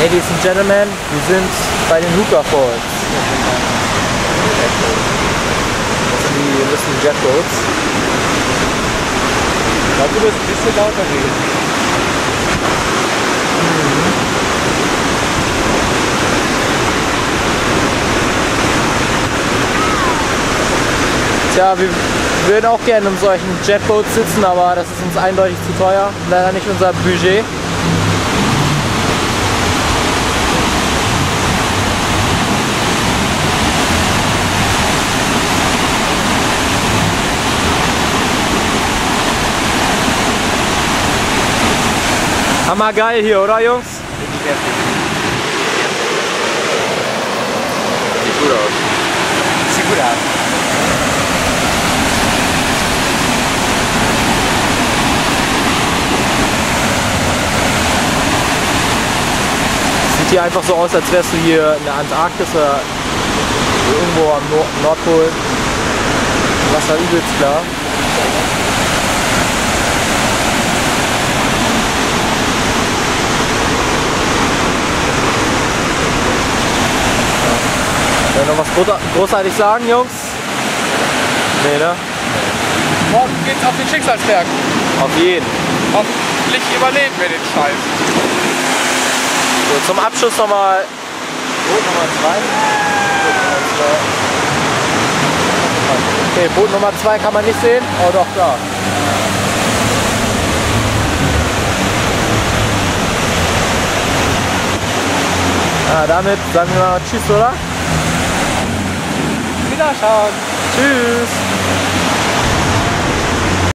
Ladies and Gentlemen, wir sind bei den Hooker Falls. Das sind die lustigen Jetboats. Ich glaube, du musst ein bisschen lauter reden. Tja, wir würden auch gerne in solchen Jetboats sitzen, aber das ist uns eindeutig zu teuer. Leider nicht unser Budget. Hammergeil hier, oder Jungs? Sieht gut aus. Sieht gut aus. Sieht hier einfach so aus, als wärst du hier in der Antarktis oder irgendwo am Nordpol. Wasser übelst klar. Wollen wir noch was großartig sagen, Jungs? Nee, ne? Morgen geht's auf den Schicksalsberg. Auf jeden. Hoffentlich überleben wir den Scheiß. So, zum Abschluss nochmal Boot Nummer 2. Okay, Boot Nummer 2 kann man nicht sehen. Oh doch, klar. Damit sagen wir mal Tschüss, oder? Wiederschauen. Tschüss.